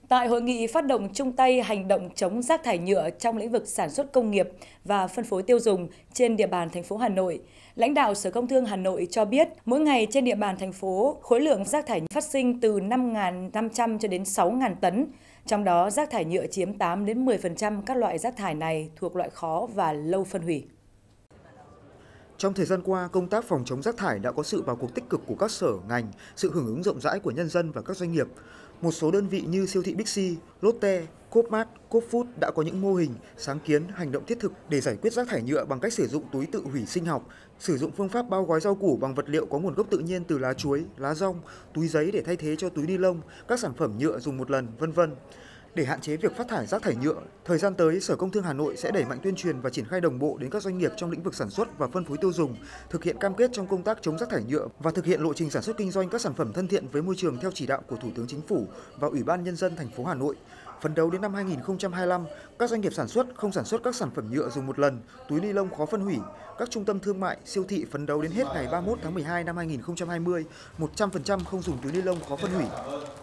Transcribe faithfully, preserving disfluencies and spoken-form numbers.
Tại hội nghị phát động chung tay hành động chống rác thải nhựa trong lĩnh vực sản xuất công nghiệp và phân phối tiêu dùng trên địa bàn thành phố Hà Nội, lãnh đạo Sở Công Thương Hà Nội cho biết mỗi ngày trên địa bàn thành phố khối lượng rác thải phát sinh từ năm nghìn năm trăm cho đến sáu nghìn tấn, trong đó rác thải nhựa chiếm tám đến mười phần trăm các loại rác thải này thuộc loại khó và lâu phân hủy. Trong thời gian qua, công tác phòng chống rác thải đã có sự vào cuộc tích cực của các sở, ngành, sự hưởng ứng rộng rãi của nhân dân và các doanh nghiệp. Một số đơn vị như siêu thị Bixi, Lotte, Coopmart, Coopfood đã có những mô hình, sáng kiến, hành động thiết thực để giải quyết rác thải nhựa bằng cách sử dụng túi tự hủy sinh học, sử dụng phương pháp bao gói rau củ bằng vật liệu có nguồn gốc tự nhiên từ lá chuối, lá dong, túi giấy để thay thế cho túi ni lông, các sản phẩm nhựa dùng một lần, vân vân. Để hạn chế việc phát thải rác thải nhựa, thời gian tới, Sở Công Thương Hà Nội sẽ đẩy mạnh tuyên truyền và triển khai đồng bộ đến các doanh nghiệp trong lĩnh vực sản xuất và phân phối tiêu dùng, thực hiện cam kết trong công tác chống rác thải nhựa và thực hiện lộ trình sản xuất kinh doanh các sản phẩm thân thiện với môi trường theo chỉ đạo của Thủ tướng Chính phủ và Ủy ban Nhân dân thành phố Hà Nội. Phấn đấu đến năm hai nghìn không trăm hai mươi lăm, các doanh nghiệp sản xuất không sản xuất các sản phẩm nhựa dùng một lần, túi ni lông khó phân hủy. Các trung tâm thương mại, siêu thị phấn đấu đến hết ngày ba mươi mốt tháng mười hai năm hai nghìn không trăm hai mươi, một trăm phần trăm không dùng túi ni lông khó phân hủy.